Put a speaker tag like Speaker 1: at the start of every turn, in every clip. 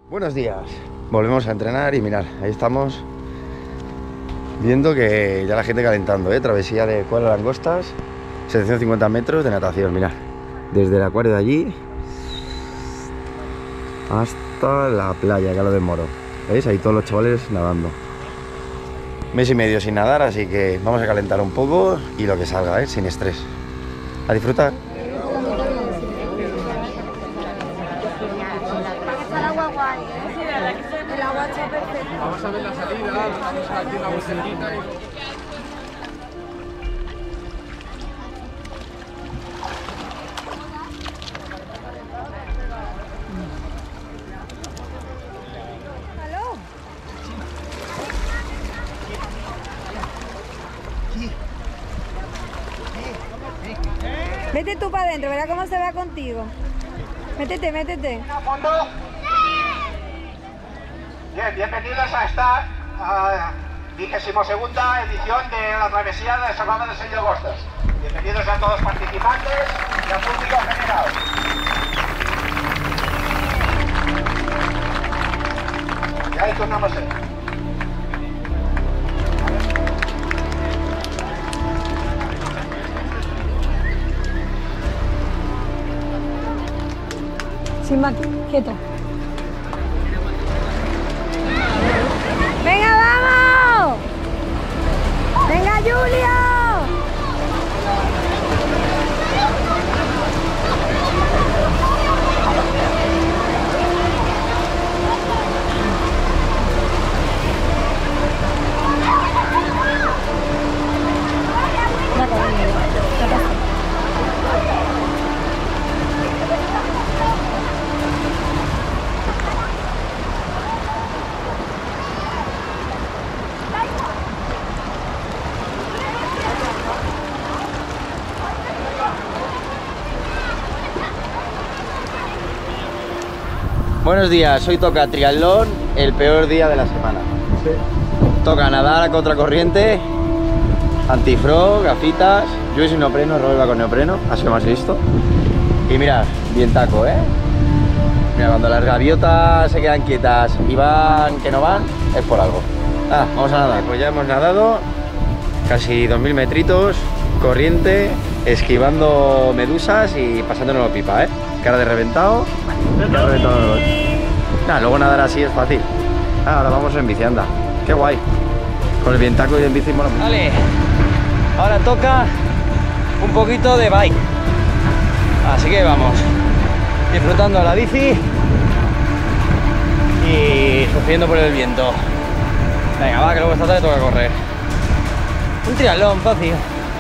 Speaker 1: Buenos días, volvemos a entrenar y mirad, ahí estamos viendo que ya la gente calentando, travesía de Cuadra Langostas, 750 metros de natación, mirad, desde el acuario de allí hasta la playa, Calo del Moro, ¿veis? Ahí todos los chavales nadando. Mes y medio sin nadar, así que vamos a calentar un poco y lo que salga, sin estrés. A disfrutar.
Speaker 2: Vamos a ver la salida, vamos a hacer una vueltecita.
Speaker 3: Vete tú para adentro, verá cómo se va contigo. Métete, métete.
Speaker 4: Bien, bienvenidos a esta 22ª edición de la travesía de Serrano de Sellagostas. Bienvenidos a todos los participantes y al público general. Y ahí turnamos en.
Speaker 3: Sin más, quieto. ¡Venga, vamos! ¡Venga, Julio!
Speaker 1: Buenos días, hoy toca triatlón, el peor día de la semana. Sí. Toca nadar a contracorriente, antifrog, gafitas. Yo voy sin neopreno, Robert va con neopreno, así lo más listo. Y mirad, bien taco, Mira, cuando las gaviotas se quedan quietas y van que no van, es por algo. Vamos a nadar. Pues ya hemos nadado casi 2000 metritos, corriente, esquivando medusas y pasándonos pipa, Cara de reventado. Luego nadar así es fácil. Ahora vamos en bici, anda. Qué guay. Con el vientaco y en bici mola mucho. Vale, ahora toca un poquito de bike. Así que vamos disfrutando la bici y sufriendo por el viento. Venga, va, que luego esta tarde toca correr. Un triatlón fácil.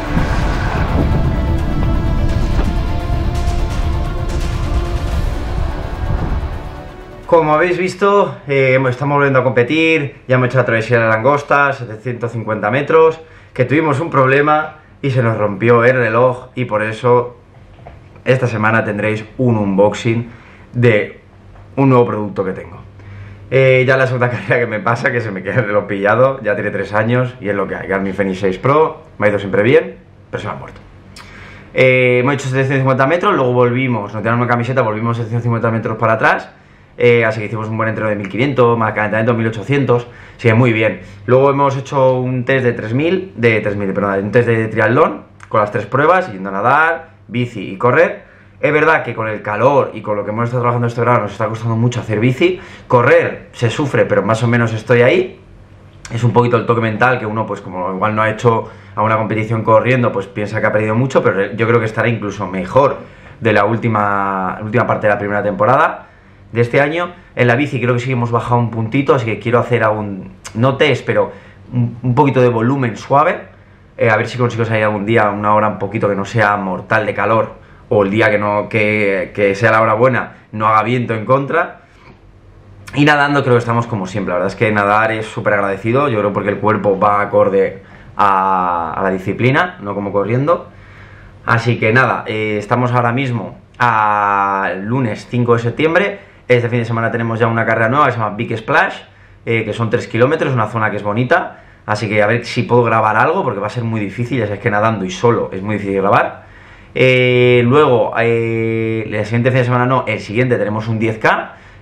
Speaker 1: Como habéis visto, estamos volviendo a competir, ya hemos hecho la travesía de Langostas, 750 metros, que tuvimos un problema y se nos rompió el reloj y por eso esta semana tendréis un unboxing de un nuevo producto que tengo. Ya la segunda carrera que me pasa, que se me queda el reloj pillado, ya tiene 3 años y es lo que hay. Garmin Fenix 6 Pro, me ha ido siempre bien, pero se me ha muerto. Hemos hecho 750 metros, luego volvimos, nos tiraron una camiseta, volvimos 750 metros para atrás. Así que hicimos un buen entreno de 1500, más calentamiento 1800, sigue muy bien. Luego hemos hecho un test de 3000, un test de triatlón, con las 3 pruebas, yendo a nadar, bici y correr. Es verdad que con el calor y con lo que hemos estado trabajando este verano nos está costando mucho hacer bici. Correr se sufre, pero más o menos estoy ahí. Es un poquito el toque mental que uno, pues como igual no ha hecho a una competición corriendo, pues piensa que ha perdido mucho, pero yo creo que estará incluso mejor de la última parte de la primera temporada de este año. En la bici creo que sí hemos bajado un puntito, así que quiero hacer aún, no test, pero un poquito de volumen suave, a ver si consigo salir algún día, una hora un poquito que no sea mortal de calor, o el día que sea la hora buena, no haga viento en contra. Y nadando creo que estamos como siempre, la verdad es que nadar es súper agradecido, yo creo porque el cuerpo va acorde a la disciplina, no como corriendo. Así que nada, estamos ahora mismo a lunes 5 de septiembre, este fin de semana tenemos ya una carrera nueva que se llama Big Splash, que son 3 kilómetros, una zona que es bonita, así que a ver si puedo grabar algo, porque va a ser muy difícil, ya sabes que nadando y solo es muy difícil grabar. Luego, el siguiente fin de semana no, el siguiente tenemos un 10K,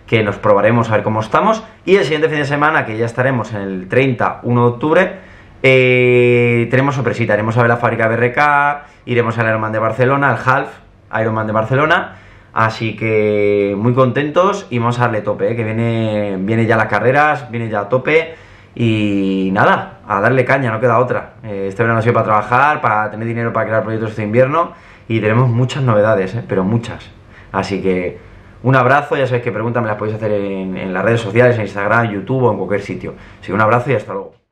Speaker 1: que nos probaremos a ver cómo estamos. Y el siguiente fin de semana, que ya estaremos en el 30-1 de octubre, tenemos sorpresita, iremos a ver la fábrica BRK, iremos al Ironman de Barcelona, al Half Ironman de Barcelona, así que muy contentos y vamos a darle tope, que viene ya las carreras, viene ya a tope y nada, a darle caña, no queda otra. Este verano ha sido para trabajar, para tener dinero para crear proyectos este invierno y tenemos muchas novedades, pero muchas, así que un abrazo, ya sabéis que preguntas me las podéis hacer en las redes sociales, en Instagram, YouTube o en cualquier sitio. Así que un abrazo y hasta luego.